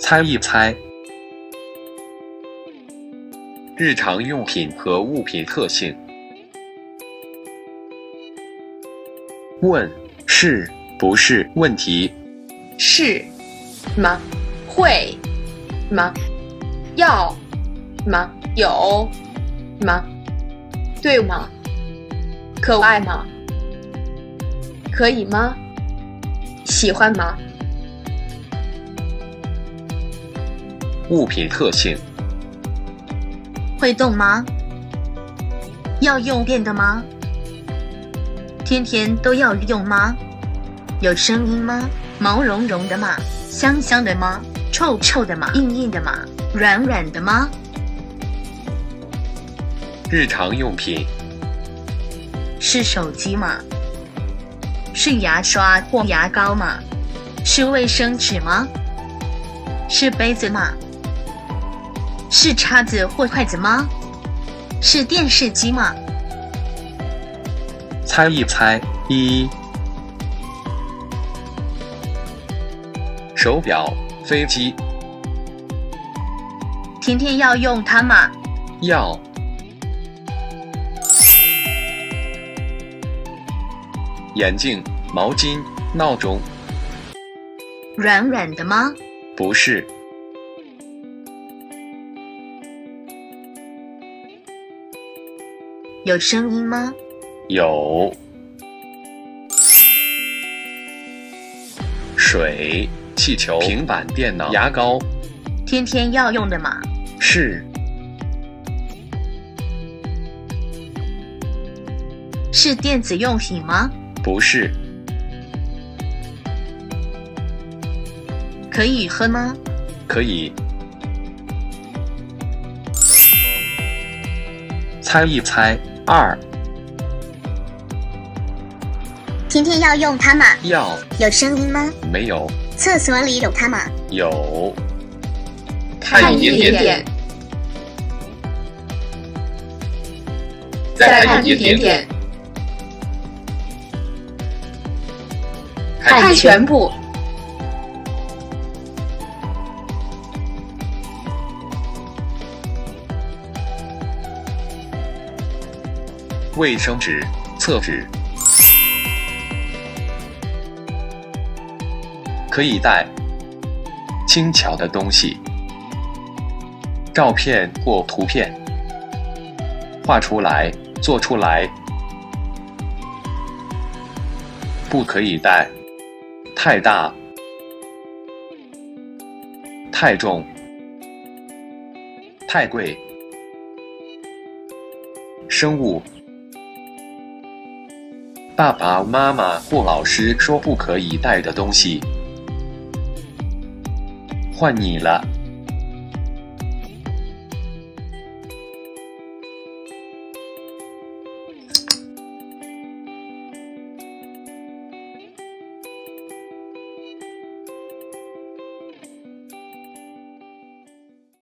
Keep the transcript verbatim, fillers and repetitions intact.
猜一猜。日常用品和物品特性。问是不是问题？ 是吗？会吗？要吗？有吗？对吗？可爱吗？可以吗？喜欢吗？ 物品特性。 会动吗？要用电的吗？天天都要用吗？有声音吗？毛茸茸的吗？香香的吗？臭臭的吗？硬硬的吗？软软的吗？ 日常用品。 是手机吗？是牙刷或牙膏吗？是卫生纸吗？是杯子吗？是叉子或筷子吗？是电视机吗？ 猜一猜。一、手表、飞机。 天天要用它吗？ 要。眼镜、毛巾、闹钟。 软软的吗？ 不是。 有声音吗？ 有。水、气球、平板电脑、牙膏。 天天要用的吗？ 是。 是电子用品吗？ 不是。 可以喝吗？ 可以。猜一猜。二、 天天要用它吗？ 要。 有声音吗？ 没有。 厕所里有它吗？ 有。 看一点点，再看一点点，看全部。 卫生纸、厕纸。可以带。轻巧的东西。照片或图片。画出来，做出来。不可以带。太大。太重。太贵。生物。爸爸妈妈或老师说不可以带的东西。换你了。